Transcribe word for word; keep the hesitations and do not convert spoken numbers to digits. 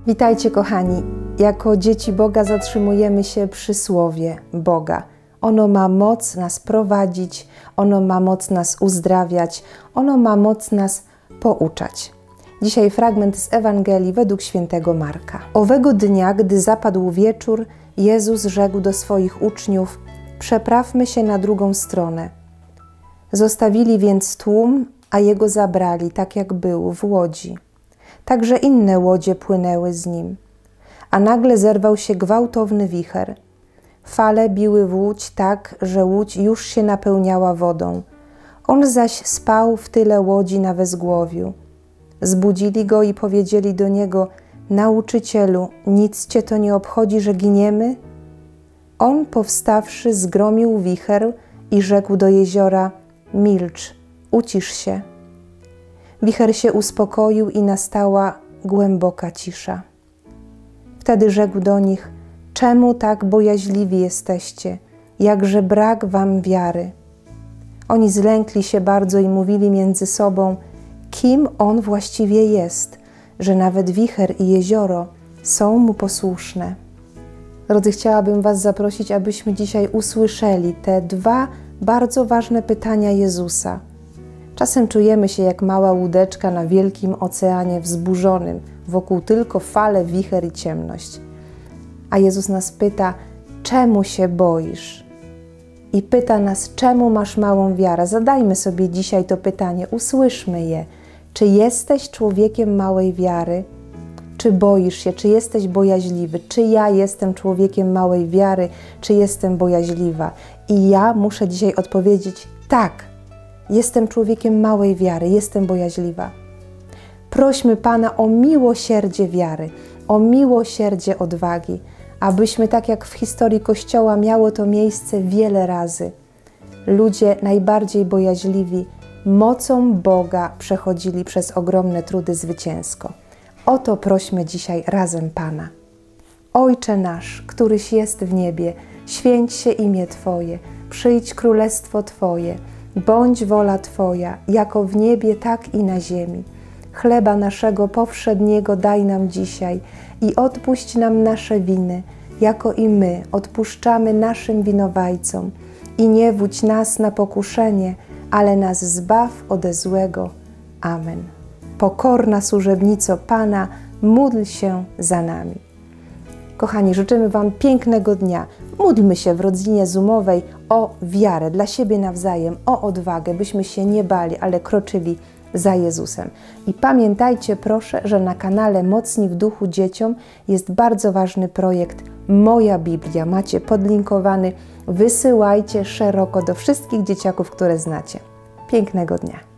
Witajcie kochani, jako dzieci Boga zatrzymujemy się przy Słowie Boga. Ono ma moc nas prowadzić, ono ma moc nas uzdrawiać, ono ma moc nas pouczać. Dzisiaj fragment z Ewangelii według świętego Marka. Owego dnia, gdy zapadł wieczór, Jezus rzekł do swoich uczniów: przeprawmy się na drugą stronę. Zostawili więc tłum, a Jego zabrali, tak jak był, w łodzi. Także inne łodzie płynęły z Nim. A nagle zerwał się gwałtowny wicher. Fale biły w łódź tak, że łódź już się napełniała wodą. On zaś spał w tyle łodzi na wezgłowiu. Zbudzili Go i powiedzieli do Niego: Nauczycielu, nic Cię to nie obchodzi, że giniemy? On, powstawszy, zgromił wicher i rzekł do jeziora: milcz, ucisz się. Wicher się uspokoił i nastała głęboka cisza. Wtedy rzekł do nich: czemu tak bojaźliwi jesteście, jakże brak wam wiary? Oni zlękli się bardzo i mówili między sobą: kim On właściwie jest, że nawet wicher i jezioro są Mu posłuszne. Drodzy, chciałabym Was zaprosić, abyśmy dzisiaj usłyszeli te dwa bardzo ważne pytania Jezusa. Czasem czujemy się jak mała łódeczka na wielkim oceanie wzburzonym, wokół tylko fale, wicher i ciemność. A Jezus nas pyta: czemu się boisz? I pyta nas: czemu masz małą wiarę? Zadajmy sobie dzisiaj to pytanie, usłyszmy je. Czy jesteś człowiekiem małej wiary? Czy boisz się? Czy jesteś bojaźliwy? Czy ja jestem człowiekiem małej wiary? Czy jestem bojaźliwa? I ja muszę dzisiaj odpowiedzieć: tak. Jestem człowiekiem małej wiary, jestem bojaźliwa. Prośmy Pana o miłosierdzie wiary, o miłosierdzie odwagi, abyśmy, tak jak w historii Kościoła miało to miejsce wiele razy, ludzie najbardziej bojaźliwi mocą Boga przechodzili przez ogromne trudy zwycięsko. O to prośmy dzisiaj razem Pana. Ojcze nasz, któryś jest w niebie, święć się imię Twoje, przyjdź królestwo Twoje, bądź wola Twoja, jako w niebie, tak i na ziemi. Chleba naszego powszedniego daj nam dzisiaj i odpuść nam nasze winy, jako i my odpuszczamy naszym winowajcom. I nie wódź nas na pokuszenie, ale nas zbaw ode złego. Amen. Pokorna służebnico Pana, módl się za nami. Kochani, życzymy Wam pięknego dnia. Módlmy się w rodzinie zoomowej o wiarę dla siebie nawzajem, o odwagę, byśmy się nie bali, ale kroczyli za Jezusem. I pamiętajcie proszę, że na kanale Mocni w Duchu Dzieciom jest bardzo ważny projekt Moja Biblia. Macie podlinkowany. Wysyłajcie szeroko do wszystkich dzieciaków, które znacie. Pięknego dnia.